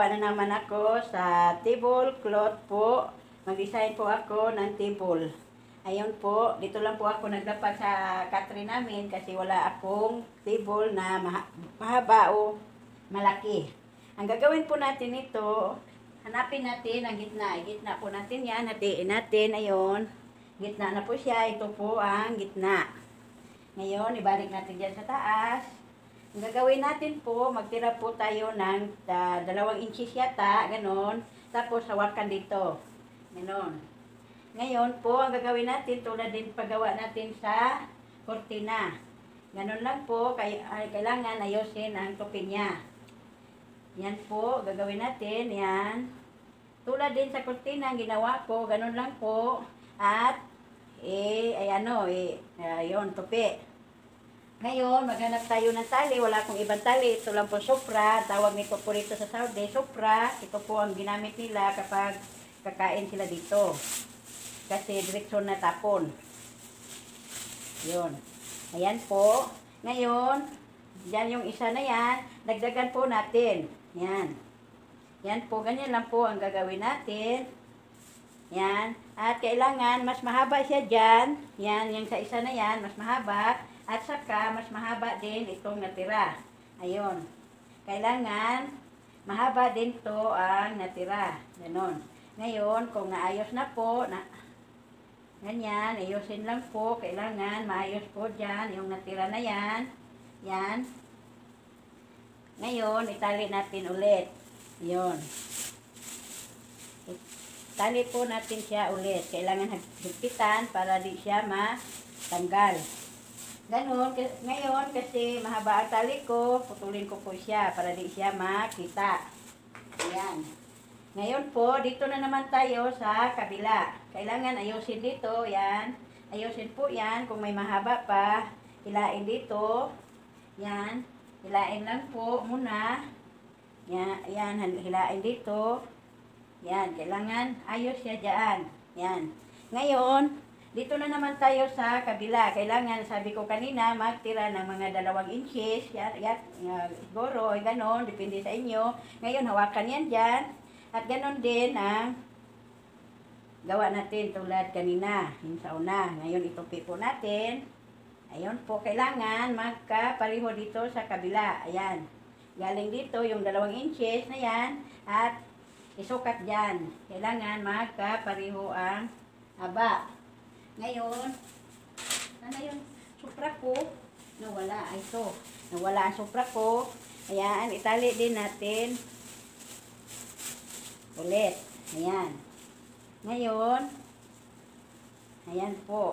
Gagawa na naman ako sa tablecloth po. Mag-design po ako ng table. Ayun po, dito lang po ako nagdapat sa katri namin kasi wala akong table na mahaba o malaki. Ang gagawin po natin ito, hanapin natin ang gitna. Gitna po natin yan, hatiin natin, ayun. Gitna na po siya, ito po ang gitna. Ngayon, ibalik natin dyan sa taas. Ang gagawin natin po, magtira po tayo ng 2 inches yata, ganon. Tapos hawakan dito, ganon. Ngayon po, ang gagawin natin, tulad din paggawa natin sa kortina. Ganon lang po, kailangan ayusin ang tupi niya. Yan po, gagawin natin, yan. Tulad din sa kortina, ang ginawa ko, ganon lang po. At, yun, tupi. Ngayon, maghanap tayo ng tali. Wala akong ibang tali. Ito lang po sopra. Tawag nito po rito sa Saudi, sopra. Ito po ang ginamit nila kapag kakain sila dito. Kasi direksyon na tapon. Yun. Ayan po. Ngayon, yan yung isa na yan. Dagdagan po natin. Yan. Yan po. Ganyan lang po ang gagawin natin. Yan. At kailangan mas mahaba siya dyan. Yan. Yung sa isa na yan. Mas mahaba. At saka mas mahaba din itong natira. Ayun. Kailangan mahaba din to ang natira. Ganon. Ngayon, kung naayos na po, ganyan, ayusin lang po. Kailangan maayos po dyan yung natira na yan. Yan. Ngayon, itali natin ulit. Yun. Itali po natin siya ulit. Kailangan higpitan para di siya matanggal. Ganon. Ngayon, kasi mahaba ang tali ko, putulin ko po siya para di siya makita. Ayan. Ngayon po, dito na naman tayo sa kabila. Kailangan ayusin dito, yan. Ayusin po yan. Kung may mahaba pa, hilain dito. Yan. Hilain lang po muna. Yan, hilain dito. Yan, kailangan ayos siya dyan. Yan. Ngayon, dito na naman tayo sa kabila. Kailangan, sabi ko kanina, magtira ng mga 2 inches. Siguro, ganon, depende sa inyo. Ngayon, hawakan yan dyan. At ganon din ang gawa natin tulad kanina, yung sa una. Ngayon, itupi po natin. Ayun po, kailangan magkapareho dito sa kabila. Ayan. Galing dito yung 2 inches na yan. At isukat dyan. Kailangan magkapareho ang haba. Ngayon, ano yung supra ko? Nawala. Ay, ito. Nawala ang supra ko. Ayan, itali din natin. Ulit. Ayan. Ngayon, ayan po.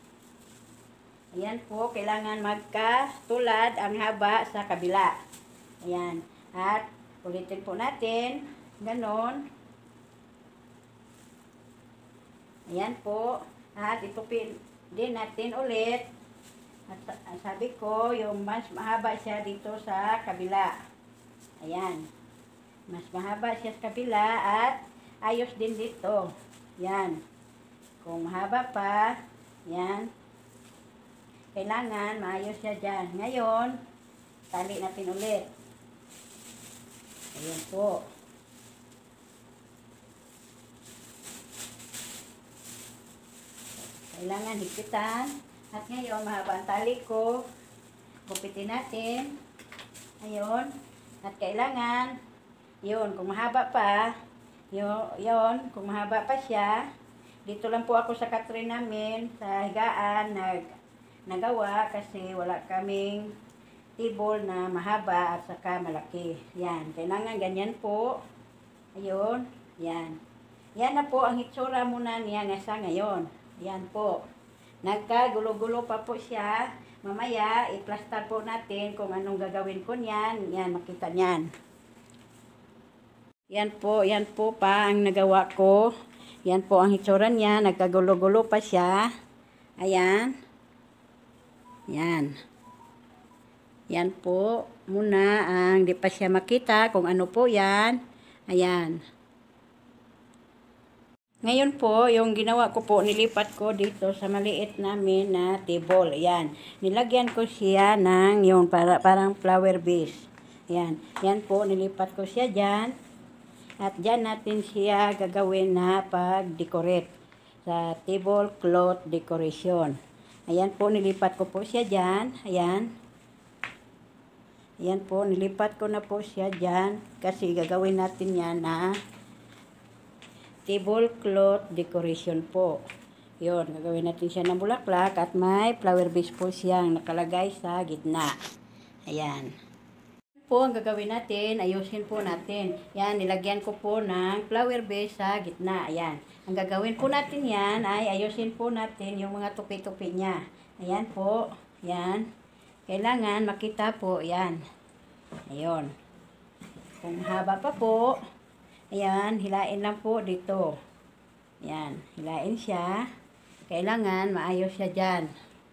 Ayan po, kailangan magkatulad ang haba sa kabila. Ayan. At ulitin po natin. Ganon. Ayan po. At itupin din natin ulit. At sabi ko, yung mas mahaba siya dito sa kabila. Ayan. Mas mahaba siya sa kabila at ayos din dito. Yan. Kung mahaba pa, yan. Kailangan maayos siya dyan. Ngayon, tali natin ulit. Ayan po. Kailangan higpitan. At ngayon, mahaba ang tali ko. Gupitin natin. Ayun. At kailangan, yun, kung mahaba pa, yun, kung mahaba pa siya, dito lang po ako sa katrin namin, sa higaan, nagawa kasi wala kaming table na mahaba at saka malaki. Yan, kailangan ganyan po. Ayun, yan. Yan na po ang hitsura muna niya sa ngayon. Yan po. Nagkagulo-gulo pa po siya. Mamaya, i-plaster po natin kung anong gagawin ko niyan. Yan, makita niyan. Yan po pa ang nagawa ko. Yan po ang hitsura niya. Nagkagulo-gulo pa siya. Ayan. Yan. Yan po. Muna ang di pa siya makita kung ano po yan. Ayan. Ngayon po, yung ginawa ko po, nilipat ko dito sa maliit namin na table. Ayan. Nilagyan ko siya ng yung parang flower vase. Ayan. Yan po, nilipat ko siya dyan. At dyan natin siya gagawin na pag-decorate sa tablecloth decoration. Ayan po, nilipat ko po siya dyan. Ayan. Ayan po, nilipat ko na po siya dyan kasi gagawin natin yan na tablecloth decoration po. Yun, gagawin natin siya ng bulaklak at may flower base po siyang nakalagay sa gitna. Ayan. Po ang gagawin natin, ayusin po natin. Yan, nilagyan ko po ng flower base sa gitna. Ayan. Ang gagawin po natin yan ay ayusin po natin yung mga tupi-tupi niya. Ayan po. Yan. Kailangan makita po. Yan. Ayun. Kung haba pa po, ayan, hilain lang po dito. Ayan. Hilain siya. Kailangan maayos siya dyan.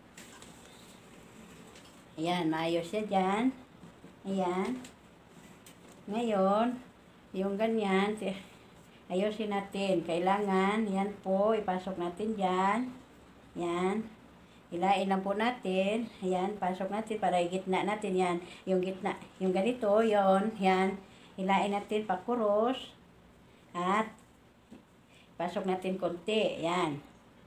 Ayan, maayos siya dyan. Ayan. Ngayon, yung ganyan, ayusin natin. Kailangan, yan po, ipasok natin dyan. Yan. Hilain lang po natin. Ayan, pasok natin para gitna natin yan. Yung gitna, yung ganito, yon yan. Hilain natin pakuros. At, pasok natin konti. Yan.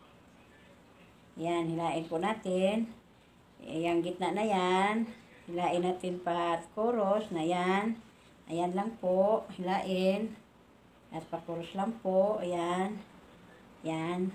Yan, hilain po natin. Yung gitna na yan. Hilain natin pakuros na yan. Ayan lang po. Hilain. At pakuros lang po. Ayan. Yan.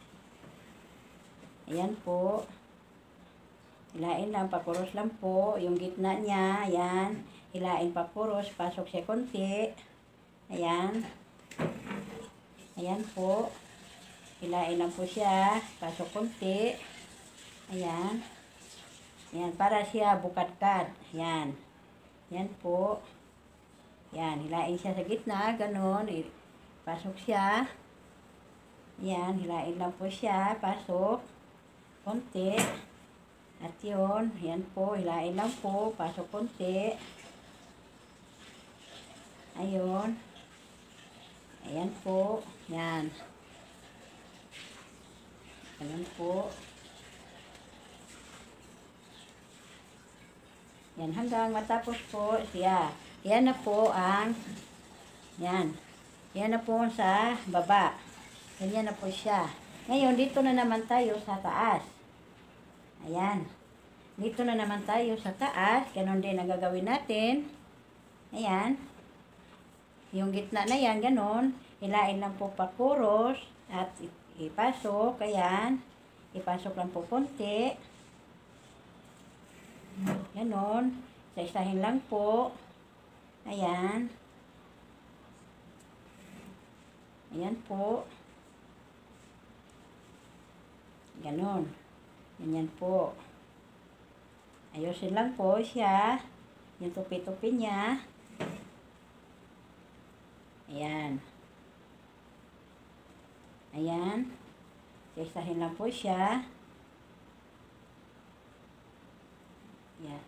Ayan po. Hilain lang. Pakuros lang po. Yung gitna niya. Ayan. Hilain pakuros. Pasok siya konti. Ayan. Ayan po. Hilain lang po siya. Pasok konti. Ayan. Yan, para siya bukadkad. Yan. Yan po. Yan, hilain siya sa gitna. Ganon. Pasok siya. Yan, hilain lang po siya. Pasok. Konti. At yun. Yan po. Hilain lang po. Pasok konti. Ayun. Ayan po. Yan. Ayan po. Yan, hanggang matapos po siya. Yan na po ang, yan. Yan na po sa baba. Ganyan na po siya. Ngayon, dito na naman tayo sa taas. Ayan. Dito na naman tayo sa taas. Ganon din ang gagawin natin. Ayan. Yung gitna na yan, ganon. Hilain lang po pakuros. At ipasok. Ayan. Ipasok lang po konti. Ganon. Isa-isahin lang po. Ayan. Ayan po. Ganon. Ganyan po. Ayusin lang po siya. Yung tupi-tupi niya. Ayan. Ayan. Isa-isahin lang po siya. Yan.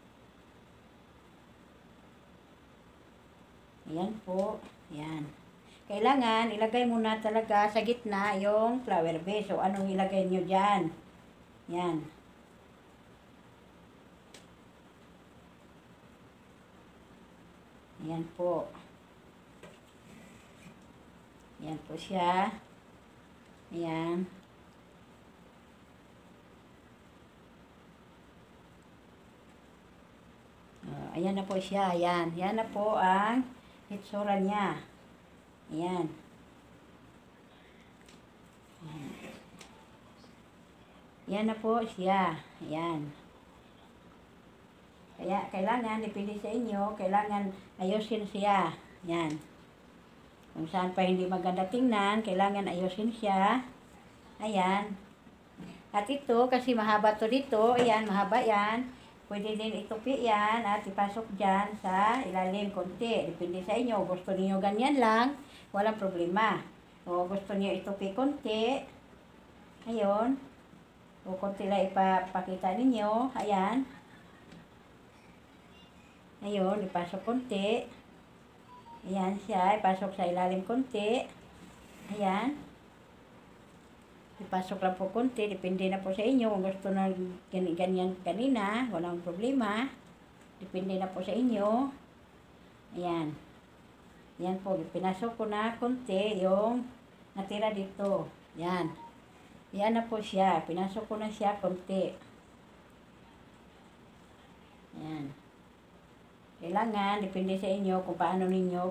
Ayan po. Yan. Kailangan ilagay muna talaga sa gitna yung flower base. So, anong ilagay nyo dyan? Yan. Ayan po. Ayan po siya. Ayan. Ayan na po siya. Ayan. Yan na po ang hitsura niya. Ayan. Yan na po siya. Ayan. Kaya kailangan, dipindi sa inyo, kailangan ayusin siya. Ayan. Kung saan pa hindi maganda tingnan, kailangan ayusin siya. Ayan. At ito, kasi mahaba to dito. Ayan, mahaba yan. Pwede din itupi yan at ipasok dyan sa ilalim konti. Depende sa inyo. Gusto niyo ganyan lang, walang problema. O gusto niyo itupi konti. Ayun. O konti lang ipapakita ninyo. Ayan. Ayun, ipasok konti. Ayan siya. Ipasok sa ilalim konti. Ayan. Ipasok lang po konti, depende na po sa inyo. Kung gusto na ganyan kanina, walang problema. Depende na po sa inyo. Ayan. Yan po, pinasok ko na konti yung natira dito. Yan. Yan na po siya. Pinasok ko na siya konti. Yan. Kailangan, depende sa inyo kung paano ninyo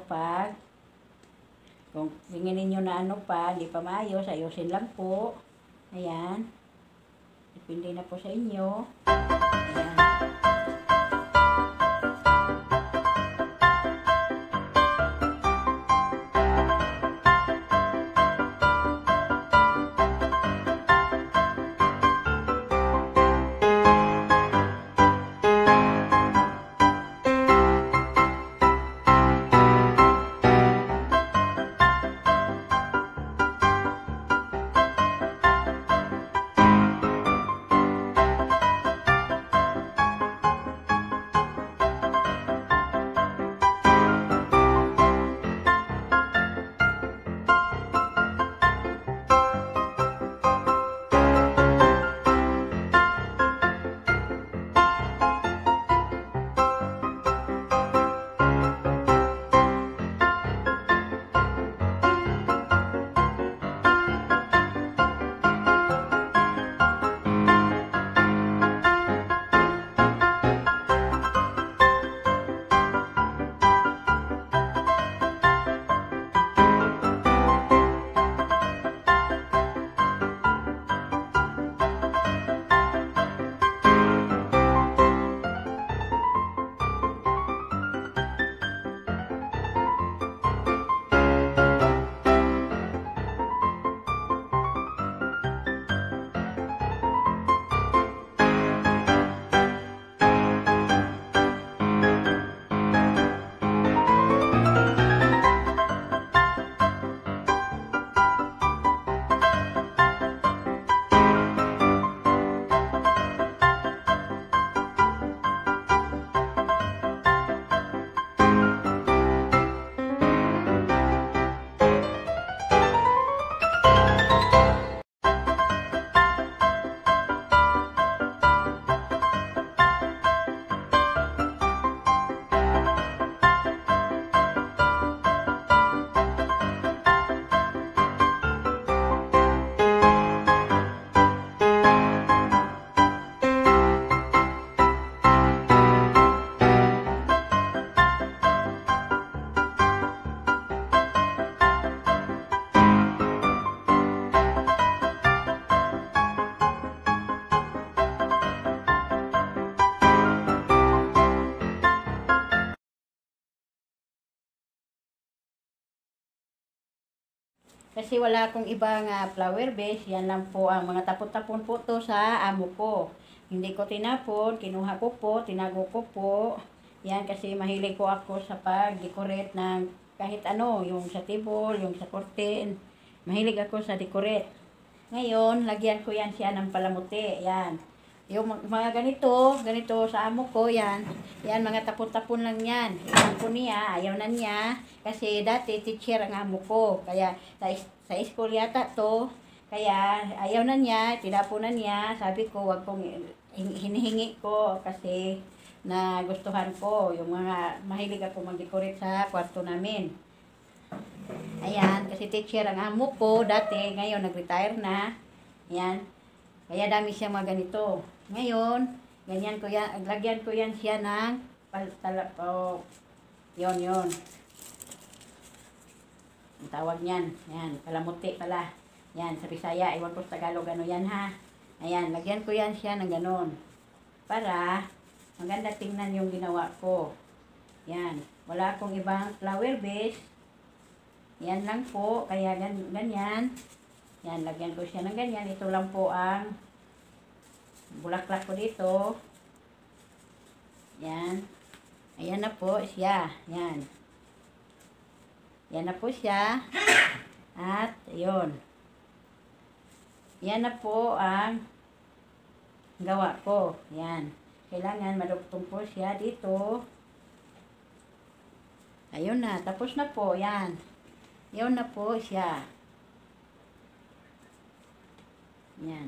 kung tingin ninyo na ano pa, hindi pa maayos, ayusin lang po. Ayan. Depende na po sa inyo. Ayan. Kasi wala akong ibang flower base, yan lang po ang mga tapon-tapon po to sa amo ko. Hindi ko tinapon, kinuha ko po, tinago ko po. Yan kasi mahilig ko ako sa pag-decorate ng kahit ano, yung sa table, yung sa curtain. Mahilig ako sa decorate. Ngayon, lagyan ko yan siya ng palamuti. Yan. Yung mga ganito sa amo ko, yan. Yan, mga tapon-tapon lang yan. Iwan ko niya, ayaw na niya. Kasi dati teacher ang amo ko. Kaya sa school yata to. Kaya ayaw na niya, tinapon na niya. Sabi ko, wag kong hinihingi ko kasi na gustuhan ko. Yung mga mahilig ako mag-decorate sa kwarto namin. Ayan, kasi teacher ang amo ko dati. Ngayon, nag-retire na. Ayan. Kaya dami siya mga ganito. Ngayon, ganyan ko yan, lagyan ko yan siya ng yon. Ang tawag niyan, yan, palamuti pala. Yan, sa Bisaya, iwan ko sa Tagalog, ano yan ha. Ayan, lagyan ko yan siya ng ganon. Para, maganda tingnan yung ginawa ko. Yan, wala akong ibang flower base. Yan lang po, kaya ganyan. Yan, lagyan ko siya ng ganyan. Ito lang po ang bulaklak ko dito. Yan. Ayan na po siya. Yan. Yan na po siya. At, ayun. Yan na po ang gawa ko. Yan. Kailangan madugtong po siya dito. Ayun na. Tapos na po. Yan. Yun na po siya. Yan.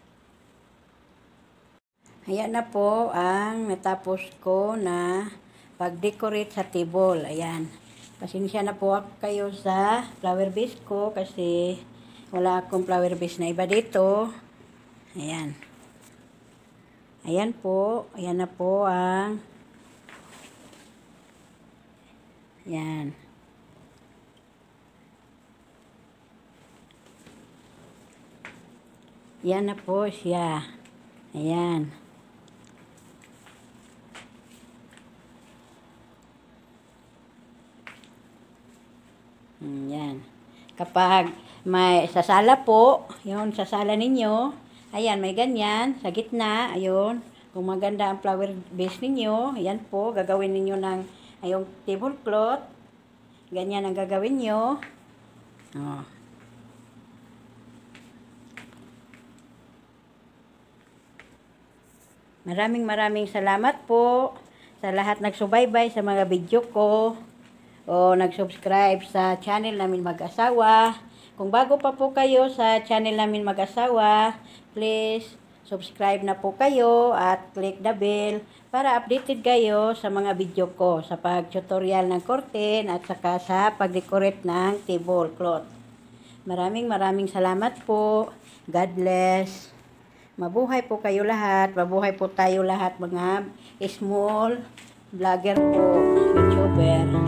Ayan na po ang natapos ko na pag-decorate sa table. Ayan. Pasensya na po kayo sa flower vase ko kasi wala akong flower vase na iba dito. Ayan. Ayan po. Ayan na po ang ayan. Yan na po siya. Ayan. Yan. Kapag may sasala po, yun, sasala ninyo, ayan, may ganyan, sa gitna, ayun. Kung maganda ang flower vase ninyo, ayan po, gagawin ninyo ng, ayong tablecloth. Ganyan ang gagawin nyo. Oh. Maraming salamat po sa lahat nagsubaybay sa mga video ko o nag-subscribe sa channel namin mag-asawa. Kung bago pa po kayo sa channel namin mag-asawa, please subscribe na po kayo at click the bell para updated kayo sa mga video ko sa pag-tutorial ng curtain at saka sa pag-decorate ng tablecloth. Maraming salamat po. God bless. Mabuhay po kayo lahat. Mabuhay po tayo lahat mga small vlogger po, YouTuber.